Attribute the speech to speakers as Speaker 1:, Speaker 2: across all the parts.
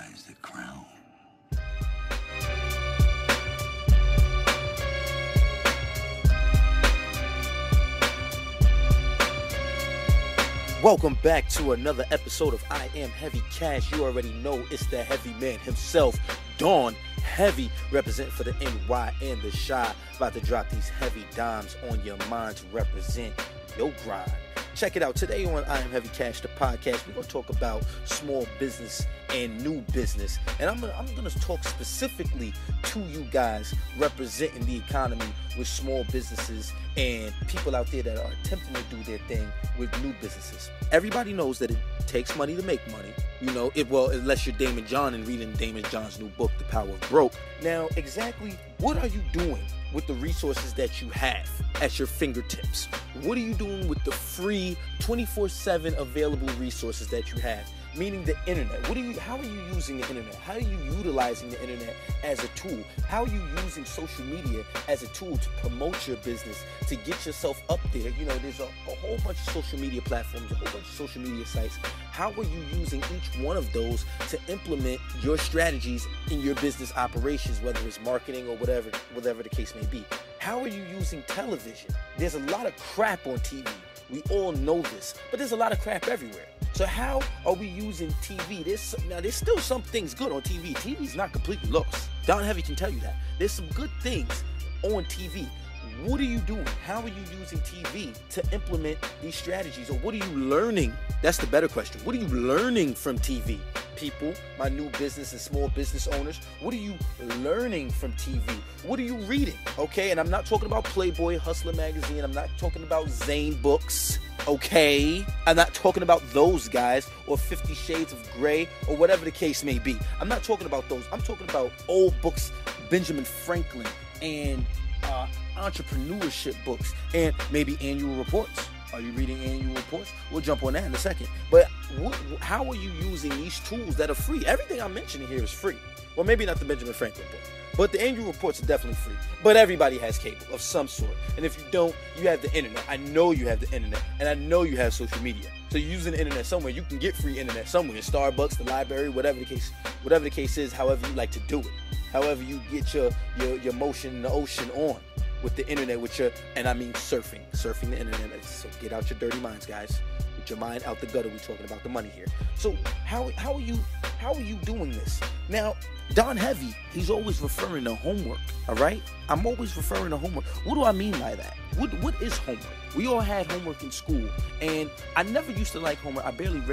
Speaker 1: lies the crown.
Speaker 2: Welcome back to another episode of I Am Heavy Cash. You already know it's the heavy man himself, Dawn Heavy, representing for the NY and the Shy. About to drop these heavy dimes on your mind to represent your grind. Check it out. Today on I Am Heavy Cash, the podcast, we're going to talk about small business and new business. And I'm going to talk specifically to you guys representing the economy with small businesses and people out there that are attempting to do their thing with new businesses. Everybody knows that it takes money to make money. You know, unless you're Damon John and reading Damon John's new book, The Power of Broke. Now, exactly what are you doing with the resources that you have at your fingertips? What are you doing with the free 24/7 available resources that you have? Meaning the internet. How are you using the internet? How are you utilizing the internet as a tool? How are you using social media as a tool to promote your business, to get yourself up there? You know, there's a whole bunch of social media platforms, a whole bunch of social media sites. How are you using each one of those to implement your strategies in your business operations, whether it's marketing or whatever the case may be? How are you using television? There's a lot of crap on TV. We all know this, but there's a lot of crap everywhere. So how are we using TV? There's still some things good on TV. TV's not completely lost. Don Heavy can tell you that. There's some good things on TV. What are you doing? How are you using TV to implement these strategies? Or what are you learning? That's the better question. What are you learning from TV? People, my new business and small business owners, what are you learning from TV? What are you reading? Okay, and I'm not talking about Playboy, Hustler Magazine. I'm not talking about Zane books. Okay, I'm not talking about those guys or 50 Shades of Grey or whatever the case may be. I'm not talking about those. I'm talking about old books, Benjamin Franklin and entrepreneurship books and maybe annual reports. Are you reading annual reports? We'll jump on that in a second. But how are you using these tools that are free? Everything I'm mentioning here is free. Well, maybe not the Benjamin Franklin book, but the annual reports are definitely free. But everybody has cable of some sort. And if you don't, you have the internet. I know you have the internet, and I know you have social media. So you're using the internet somewhere. You can get free internet somewhere. Starbucks, the library, whatever the case is, however you like to do it. However you get your motion in the ocean on with the internet, and I mean surfing the internet. So get out your dirty minds, guys. Get your mind out the gutter. We're talking about the money here. So how are you doing this? Now, Don Heavy, he's always referring to homework. All right, I'm always referring to homework. What do I mean by that? What is homework? We all had homework in school, and I never used to like homework. I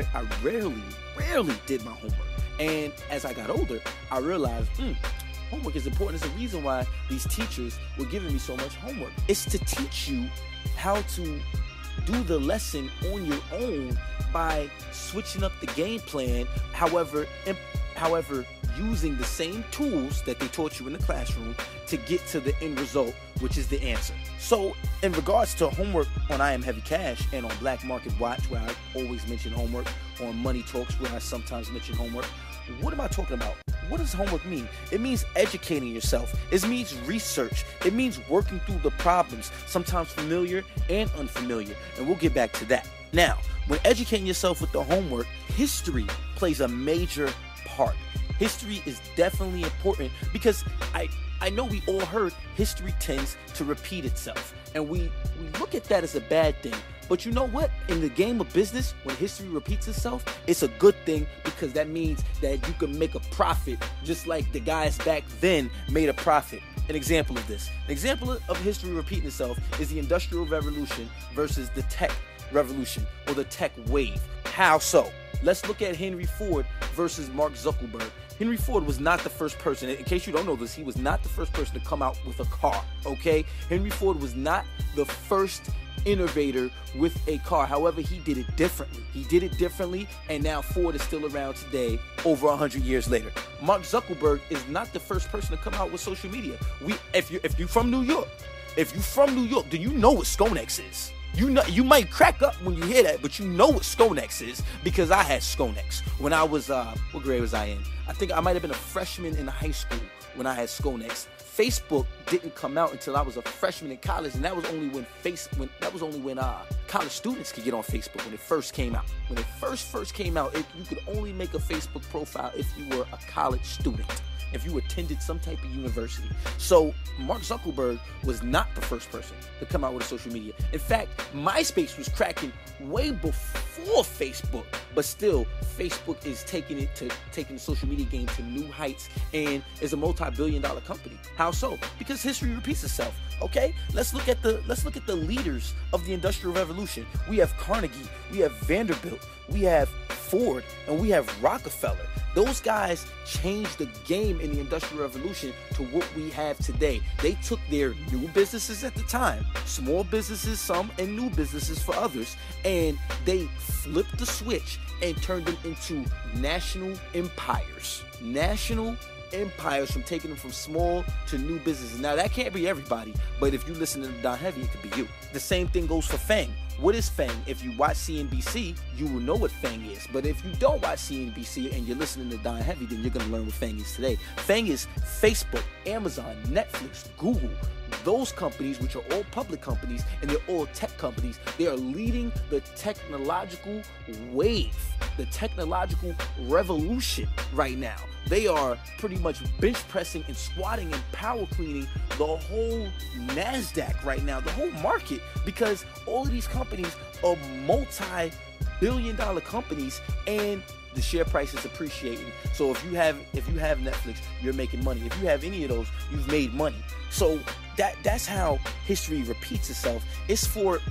Speaker 2: rarely did my homework. And as I got older, I realized, homework is important. It's the reason why these teachers were giving me so much homework. It's to teach you how to do the lesson on your own by switching up the game plan, however, using the same tools that they taught you in the classroom to get to the end result, which is the answer. So in regards to homework on I Am Heavy Cash and on Black Market Watch, where I always mention homework, on Money Talks, where I sometimes mention homework, what am I talking about? What does homework mean? It means educating yourself. It means research. It means working through the problems, sometimes familiar and unfamiliar. And we'll get back to that. Now, when educating yourself with the homework, history plays a major part. History is definitely important because I know we all heard history tends to repeat itself. And we look at that as a bad thing. But you know what? In the game of business, when history repeats itself, it's a good thing because that means that you can make a profit just like the guys back then made a profit. An example of this. An example of history repeating itself is the Industrial Revolution versus the tech revolution or the tech wave. How so? Let's look at Henry Ford versus Mark Zuckerberg. Henry Ford was not the first person, in case you don't know this, he was not the first person to come out with a car, okay? Henry Ford was not the first innovator with a car. However, he did it differently. And now Ford is still around today, over 100 years later. Mark Zuckerberg is not the first person to come out with social media. If you're from New York, then you know what StoneX is. You might crack up when you hear that, but you know what Skonex is because I had Skonex when I was what grade was I in? I think I might have been a freshman in high school when I had Skonex. Facebook didn't come out until I was a freshman in college, and that was only when college students could get on Facebook when it first came out. When it first came out, you could only make a Facebook profile if you were a college student, if you attended some type of university. So Mark Zuckerberg was not the first person to come out with a social media. In fact, MySpace was cracking way before Facebook, but still Facebook is taking the social media game to new heights and is a multi-billion-dollar company. How so? Because history repeats itself. Okay, let's look at the leaders of the Industrial Revolution. We have Carnegie, we have Vanderbilt, we have Ford, and we have Rockefeller. Those guys changed the game in the Industrial Revolution to what we have today. They took their new businesses at the time, small businesses some, and new businesses for others, and they flipped the switch and turned them into national empires. National empires, from taking them from small to new businesses. Now, that can't be everybody, but if you listen to Don Heavy, it could be you. The same thing goes for Fang. What is Fang? If you watch CNBC, you will know what Fang is. But if you don't watch CNBC and you're listening to Don Heavy, then you're going to learn what Fang is today. Fang is Facebook, Amazon, Netflix, Google. Those companies, which are all public companies, and they're all tech companies, they are leading the technological wave, the technological revolution right now. They are pretty much bench pressing and squatting and power cleaning the whole NASDAQ right now, the whole market, because all of these companies are multi-billion-dollar companies, and the share price is appreciating. So if you have Netflix, you're making money. If you have any of those, you've made money. So that's how history repeats itself. It's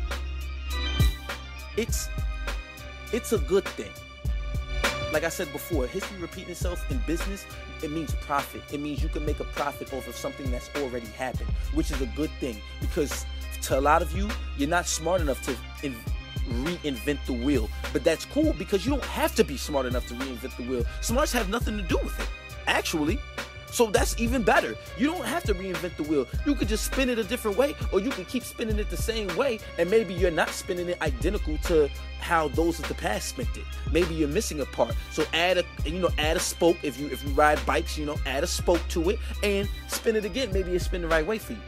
Speaker 2: a good thing. Like I said before, history repeating itself in business, it means profit. It means you can make a profit off of something that's already happened, which is a good thing, because to a lot of you, you're not smart enough to reinvent the wheel. But that's cool, because you don't have to be smart enough to reinvent the wheel. Smarts have nothing to do with it, actually. So that's even better. You don't have to reinvent the wheel. You could just spin it a different way, or you can keep spinning it the same way, and maybe you're not spinning it identical to how those of the past spent it. Maybe you're missing a part. So add a spoke. If you ride bikes, add a spoke to it and spin it again. Maybe it's spin the right way for you.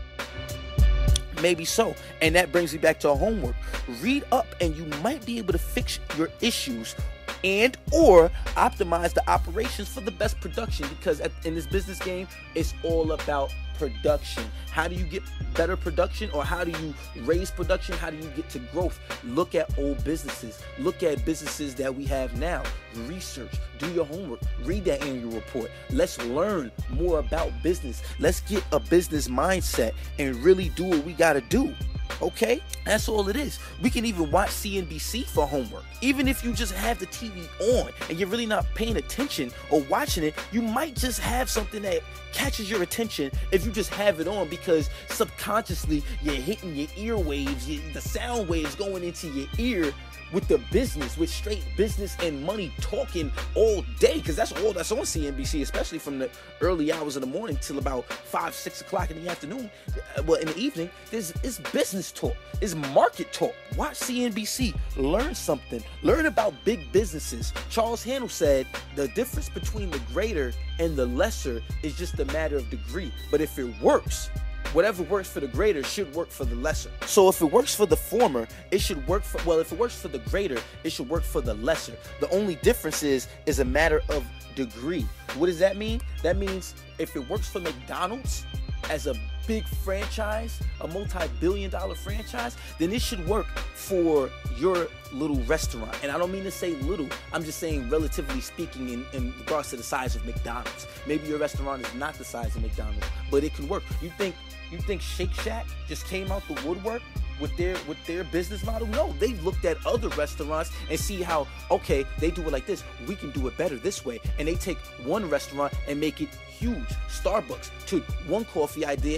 Speaker 2: Maybe so. And that brings me back to our homework. Read up, and you might be able to fix your issues and or optimize the operations for the best production, because in this business game, it's all about production. How do you get better production, or how do you raise production? How do you get to growth? Look at old businesses. Look at businesses that we have now. Research. Do your homework. Read that annual report. Let's learn more about business. Let's get a business mindset and really do what we got to do. Okay? That's all it is. We can even watch CNBC for homework. Even if you just have the TV on and you're really not paying attention or watching it, you might just have something that catches your attention if you just have it on, because subconsciously you're hitting your ear waves, the sound waves going into your ear with the business, with straight business and money talking all day, because that's all that's on CNBC, especially from the early hours of the morning till about 5-6 o'clock in the afternoon. Well, in the evening, it's business talk, it's market talk. Watch CNBC, learn something, learn about big businesses. Charles Handel said the difference between the greater and the lesser is just a matter of degree, but if it works, whatever works for the greater should work for the lesser. So if it works for the former, it should work for, if it works for the greater, it should work for the lesser. The only difference is a matter of degree. What does that mean? That means if it works for McDonald's as a big franchise, a multi-billion-dollar franchise, then it should work for your little restaurant. And I don't mean to say little, I'm just saying relatively speaking in regards to the size of McDonald's. Maybe your restaurant is not the size of McDonald's, but it can work. You think Shake Shack just came out the woodwork with their business model? No, they've looked at other restaurants and see how, okay, they do it like this, we can do it better this way. And they take one restaurant and make it huge. Starbucks took one coffee idea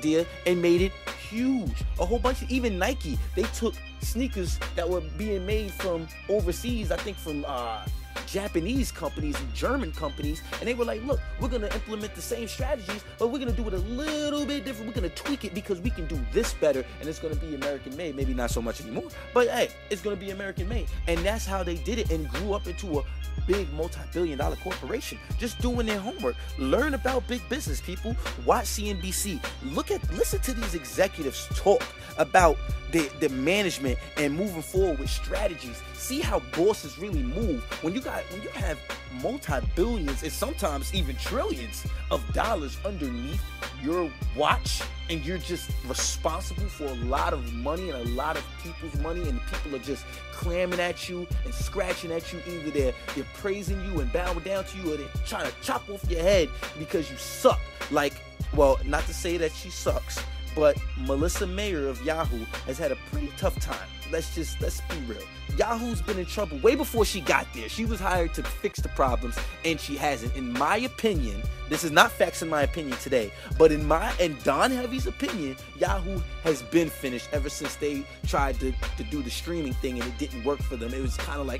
Speaker 2: and made it huge. A whole bunch of, even Nike, they took sneakers that were being made from overseas, I think from Japanese companies and German companies, and they were like, look, we're going to implement the same strategies, but we're going to do it a little bit different. We're going to tweak it because we can do this better, and it's going to be American made. Maybe not so much anymore, but hey, it's going to be American made. And that's how they did it and grew up into a big multi-billion-dollar corporation, just doing their homework. Learn about big business, people. Watch CNBC. Listen to these executives talk about the management and moving forward with strategies. See how bosses really move. When you have multi-billions and sometimes even trillions of dollars underneath your watch, and you're just responsible for a lot of money and a lot of people's money, and people are just clamming at you and scratching at you. Either they're praising you and bowing down to you, or they're trying to chop off your head because you suck. Like, well, not to say that she sucks, but Melissa Mayer of Yahoo has had a pretty tough time. Let's be real. Yahoo's been in trouble way before she got there. She was hired to fix the problems, and she hasn't. In my opinion, this is not facts in my opinion today, but in Don Heavy's opinion, Yahoo has been finished ever since they tried to do the streaming thing and it didn't work for them. It was kind of like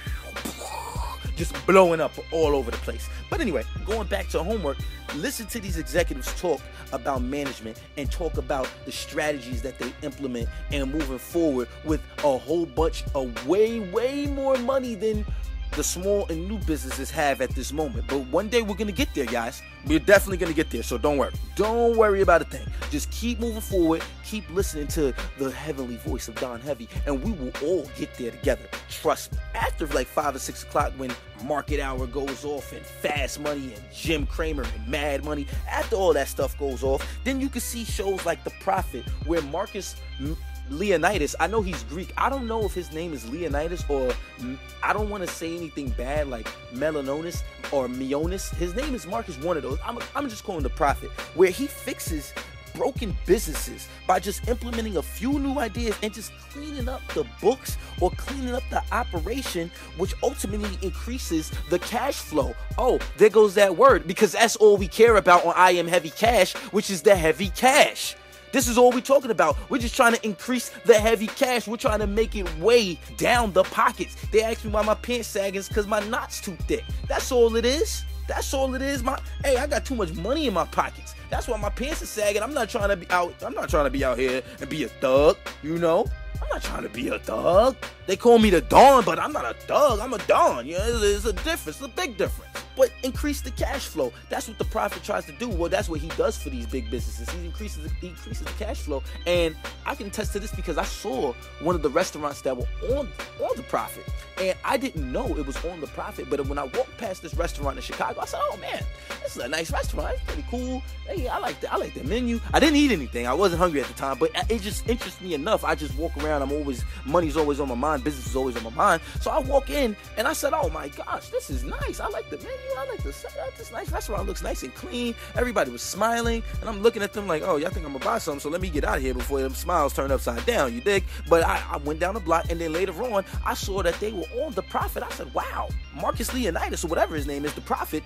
Speaker 2: just blowing up all over the place. But anyway, going back to homework, listen to these executives talk about management and talk about the strategies that they implement and moving forward with a whole bunch of way more money than the small and new businesses have at this moment. But one day we're going to get there, guys. We're definitely going to get there, so don't worry. Don't worry about a thing. Just keep moving forward. Keep listening to the heavenly voice of Don Heavy, and we will all get there together. Trust me. After like 5 or 6 o'clock, when Market Hour goes off and Fast Money and Jim Cramer and Mad Money, after all that stuff goes off, then you can see shows like The Prophet, where Marcus Leonidas, I know he's Greek. I don't know if his name is Leonidas, or I don't want to say anything bad like Melanonis or Mionis. His name is Marcus, one of those. I'm just calling The Prophet, where he fixes broken businesses by just implementing a few new ideas and just cleaning up the books or cleaning up the operation, which ultimately increases the cash flow. Oh, there goes that word, because that's all we care about on I Am Heavy Cash, which is the heavy cash. This is all we're talking about. We're just trying to increase the heavy cash. We're trying to make it way down the pockets. They ask me why my pants sagging, is because my knot's too thick. That's all it is. That's all it is. Hey, I got too much money in my pockets. That's why my pants are sagging. I'm not trying to be out here and be a thug, you know? I'm not trying to be a thug. They call me the Don, but I'm not a thug. I'm a Don. You know, there's a difference, a big difference. But increase the cash flow. That's what the Prophet tries to do. Well, that's what he does for these big businesses. He increases the cash flow. And I can attest to this because I saw one of the restaurants that were on the Prophet. And I didn't know it was on the Prophet. But when I walked past this restaurant in Chicago, I said, oh man, this is a nice restaurant. It's pretty cool. Hey, I like the menu. I didn't eat anything. I wasn't hungry at the time, but it just interests me enough. I just walk around. Money's always on my mind. Business is always on my mind. So I walk in and I said, oh my gosh, this is nice. I like the menu. I like this nice restaurant. Looks nice and clean. Everybody was smiling, and I'm looking at them like, oh, y'all think I'm gonna buy something, so let me get out of here before them smiles turn upside down, you dig? But I went down the block, and then later on, I saw that they were on the Prophet. I said, wow, Marcus Leonidas, or whatever his name is, the Prophet,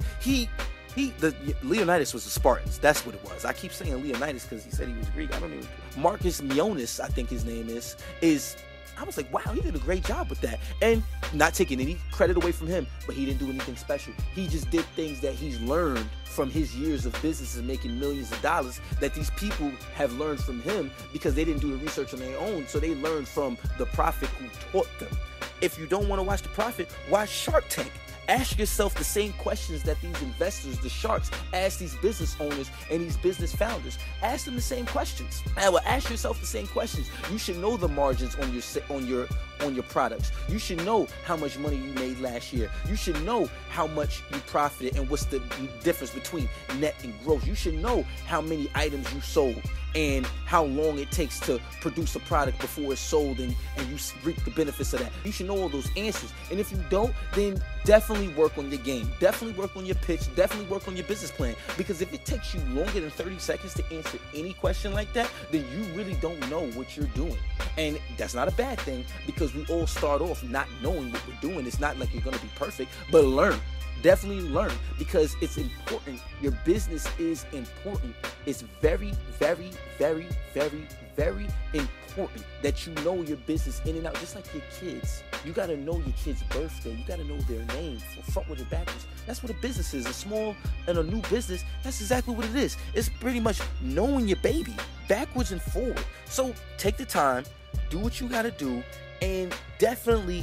Speaker 2: Leonidas was the Spartans. That's what it was. I keep saying Leonidas because he said he was Greek. Marcus Mionis, I think his name is I was like, wow, he did a great job with that. And not taking any credit away from him, but he didn't do anything special. He just did things that he's learned from his years of business and making millions of dollars, that these people have learned from him because they didn't do the research on their own. So they learned from the Prophet who taught them. If you don't want to watch the Prophet, watch Shark Tank. Ask yourself the same questions that these investors, the sharks, ask these business owners and these business founders. Ask them the same questions. Ask yourself the same questions. You should know the margins on your products. You should know how much money you made last year. You should know how much you profited and what's the difference between net and gross. You should know how many items you sold and how long it takes to produce a product before it's sold and you reap the benefits of that. You should know all those answers. And if you don't, then definitely work on your game. Definitely work on your pitch. Definitely work on your business plan. Because if it takes you longer than 30 seconds to answer any question like that, then you really don't know what you're doing. And that's not a bad thing, because we all start off not knowing what we're doing. It's not like you're going to be perfect, but learn. Definitely learn, because it's important. Your business is important. It's very, very, very, very, very important that you know your business in and out, just like your kids. You got to know your kid's birthday. You got to know their name, frontwards and backwards. That's what a business is. A small and a new business, that's exactly what it is. It's pretty much knowing your baby backwards and forward. So take the time, do what you got to do, and definitely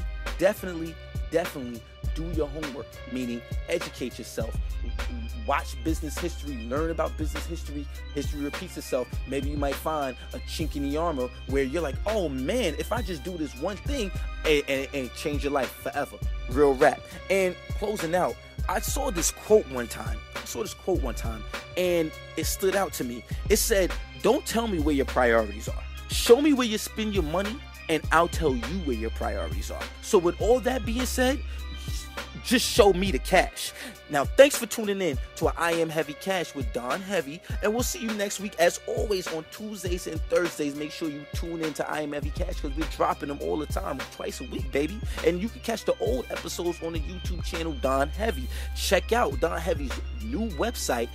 Speaker 2: do your homework, meaning educate yourself. Watch business history, learn about business history. History repeats itself. Maybe you might find a chink in the armor where you're like, oh man, if I just do this one thing and change your life forever. Real rap. And closing out, I saw this quote one time, and it stood out to me. It said, don't tell me where your priorities are. Show me where you spend your money, and I'll tell you where your priorities are. So with all that being said, just show me the cash. Now, thanks for tuning in to I Am Heavy Cash with Don Heavy, and we'll see you next week. As always, on Tuesdays and Thursdays, make sure you tune in to I Am Heavy Cash because we're dropping them all the time, twice a week, baby. And you can catch the old episodes on the YouTube channel Don Heavy. Check out Don Heavy's new website,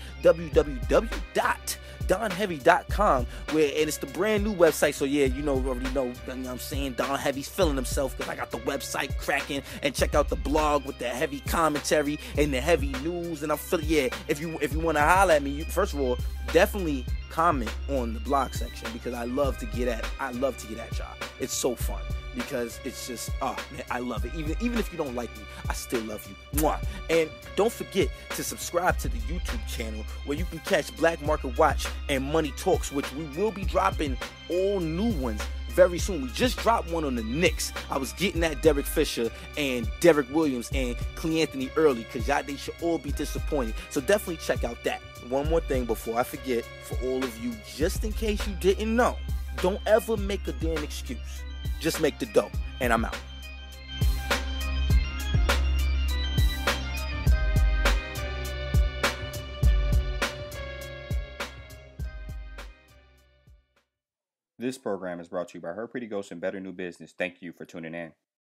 Speaker 2: www.donheavy.com, and it's the brand new website. So yeah, you already know what I'm saying. Don Heavy's feeling himself because I got the website cracking. And check out the blog with the heavy commentary and the heavy news. And I'm feeling, yeah, if you want to holler at me, first of all, definitely comment on the blog section because I love to get at y'all. It's so fun because it's just, oh man, I love it. Even if you don't like me, I still love you. Mwah. And don't forget to subscribe to the YouTube channel where you can catch Black Market Watch and Money Talks, which we will be dropping all new ones very soon. We just dropped one on the Knicks. I was getting at Derek Fisher and Derek Williams and Clee Anthony early because they should all be disappointed. So definitely check out that. One more thing before I forget, for all of you, just in case you didn't know, don't ever make a damn excuse. Just make the dough, and I'm out.
Speaker 1: This program is brought to you by Her Pretty Ghost and Better New Business. Thank you for tuning in.